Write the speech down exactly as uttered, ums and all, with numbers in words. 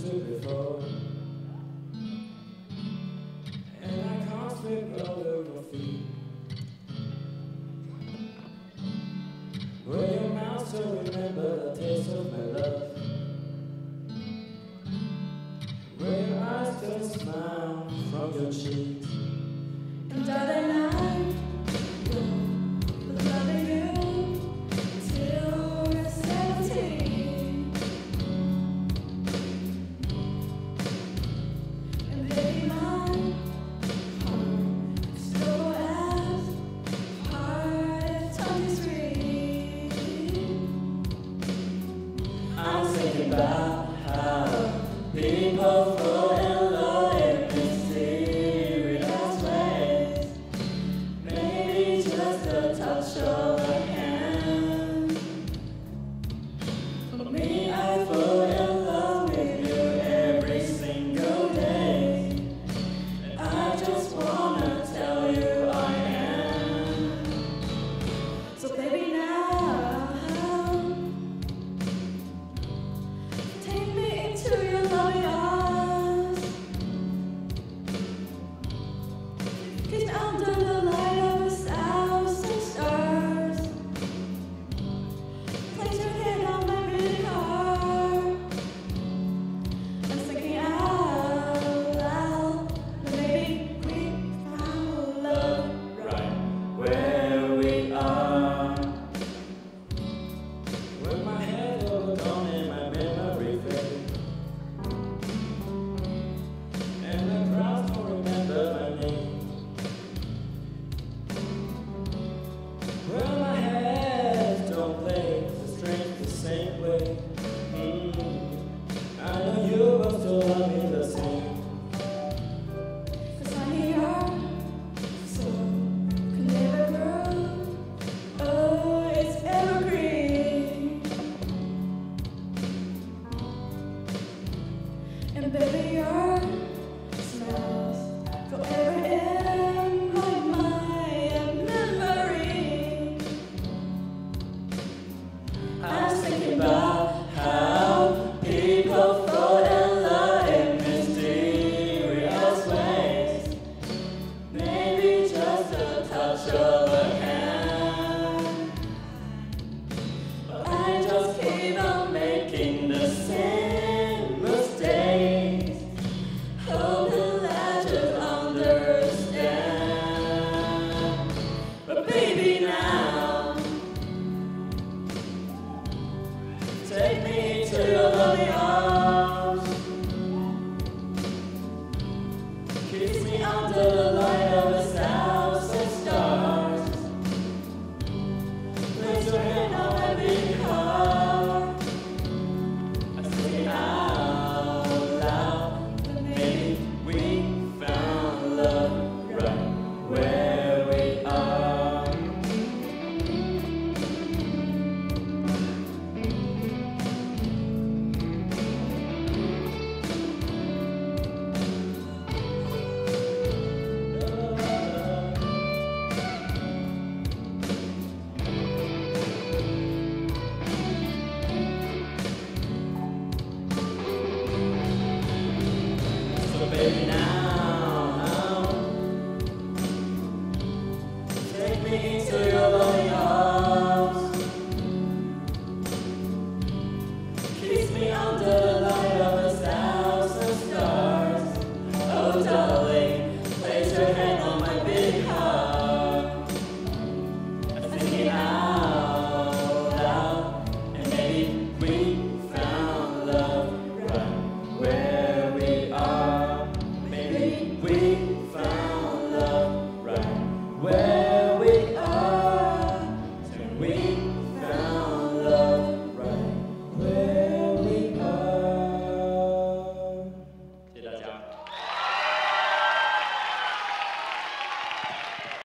to before, and I can't sleep all over my feet. Will your mouth still remember the taste of my love? Will your eyes still smile from your cheeks? And darling, I will love you till we're seventeen. And baby, my heart still as hard as twenty-three. I'm thinking about how people fall in love in mysterious ways. Maybe just a touch of a hand. For me, I fall in love with you every single day, and I just wanna tell you I am. So baby, now take me into your loving arms. Kiss me under the light of a thousand stars. Place your head on my really heart. I'm thinking out loud that maybe we found love. Right where we are, with my head overgone and my memory fade, and the crowds don't remember my name. Well, my hands don't play the strings the same way. Mm. I know you will still love me the same. Cause honey, your soul can never grow. Oh, it's evergreen. And baby, your smells forever in my mind and memory. I'm thinking about how people fall in love in mysterious ways. Maybe just a touch of a hand, but I just keep on making the same mistakes, hoping that you understand. But baby, now take me to your loving arms. Kiss me under the light of a thousand stars. Place your hand